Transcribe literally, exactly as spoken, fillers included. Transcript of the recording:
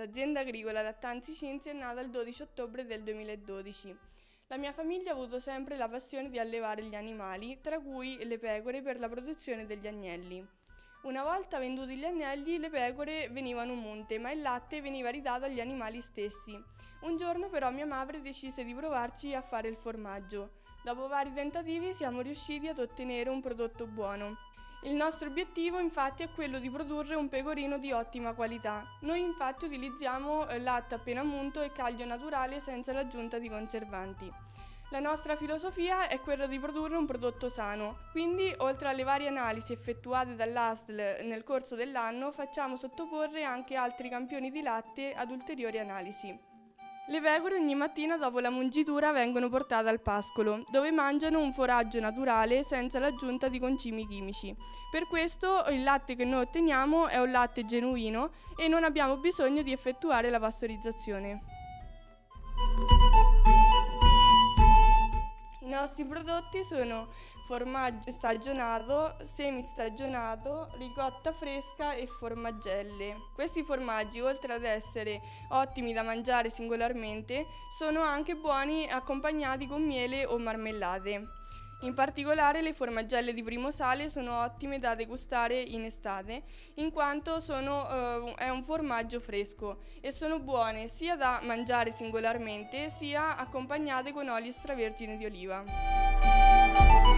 L'azienda agricola Lattanzi Cinzia è nata il dodici ottobre del duemiladodici. La mia famiglia ha avuto sempre la passione di allevare gli animali, tra cui le pecore per la produzione degli agnelli. Una volta venduti gli agnelli, le pecore venivano munte, ma il latte veniva ridato agli animali stessi. Un giorno però mia madre decise di provarci a fare il formaggio. Dopo vari tentativi siamo riusciti ad ottenere un prodotto buono. Il nostro obiettivo infatti è quello di produrre un pecorino di ottima qualità. Noi infatti utilizziamo latte appena munto e caglio naturale senza l'aggiunta di conservanti. La nostra filosofia è quella di produrre un prodotto sano, quindi oltre alle varie analisi effettuate dall'A S L nel corso dell'anno facciamo sottoporre anche altri campioni di latte ad ulteriori analisi. Le pecore ogni mattina dopo la mungitura vengono portate al pascolo, dove mangiano un foraggio naturale senza l'aggiunta di concimi chimici. Per questo il latte che noi otteniamo è un latte genuino e non abbiamo bisogno di effettuare la pastorizzazione. I nostri prodotti sono formaggio stagionato, semistagionato, ricotta fresca e formaggelle. Questi formaggi, oltre ad essere ottimi da mangiare singolarmente, sono anche buoni accompagnati con miele o marmellate. In particolare le formaggelle di primo sale sono ottime da degustare in estate, in quanto sono, eh, è un formaggio fresco e sono buone sia da mangiare singolarmente sia accompagnate con oli extravergine di oliva.